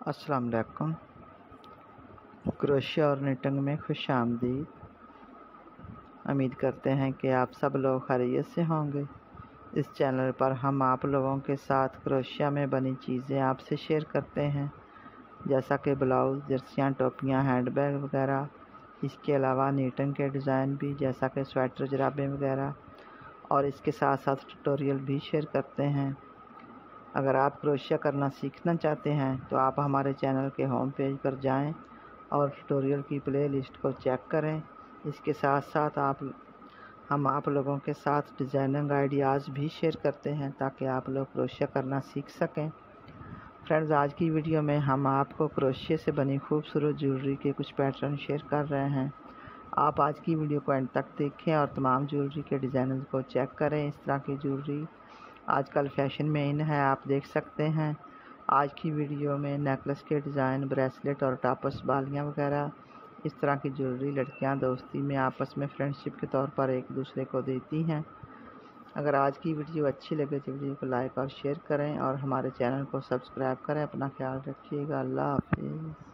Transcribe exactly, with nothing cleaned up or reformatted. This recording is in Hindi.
अस्सलाम वालेकुम। क्रोशिया और निटिंग में खुश आमदीद। उम्मीद करते हैं कि आप सब लोग खैरियत से होंगे। इस चैनल पर हम आप लोगों के साथ क्रोशिया में बनी चीज़ें आपसे शेयर करते हैं, जैसा कि ब्लाउज़, जर्सियाँ, टोपियाँ, हैंडबैग वगैरह। इसके अलावा निटिंग के डिज़ाइन भी, जैसा कि स्वेटर, जुराबें वगैरह, और इसके साथ साथ ट्यूटोरियल भी शेयर करते हैं। अगर आप क्रोशिया करना सीखना चाहते हैं तो आप हमारे चैनल के होम पेज पर जाएं और ट्यूटोरियल की प्ले लिस्ट को चेक करें। इसके साथ साथ आप हम आप लोगों के साथ डिज़ाइनिंग आइडियाज़ भी शेयर करते हैं ताकि आप लोग क्रोशिया करना सीख सकें। फ्रेंड्स, आज की वीडियो में हम आपको क्रोशिया से बनी खूबसूरत ज्वेलरी के कुछ पैटर्न शेयर कर रहे हैं। आप आज की वीडियो को एंड तक देखें और तमाम ज्वेलरी के डिज़ाइन को चेक करें। इस तरह की ज्वेलरी आजकल फैशन में इन है, आप देख सकते हैं। आज की वीडियो में नेकलेस के डिज़ाइन, ब्रेसलेट और टापस, बालियाँ वगैरह, इस तरह की ज्वेलरी लड़कियां दोस्ती में आपस में फ्रेंडशिप के तौर पर एक दूसरे को देती हैं। अगर आज की वीडियो अच्छी लगे तो वीडियो को लाइक और शेयर करें और हमारे चैनल को सब्सक्राइब करें। अपना ख्याल रखिएगा। अल्लाह हाफिज़।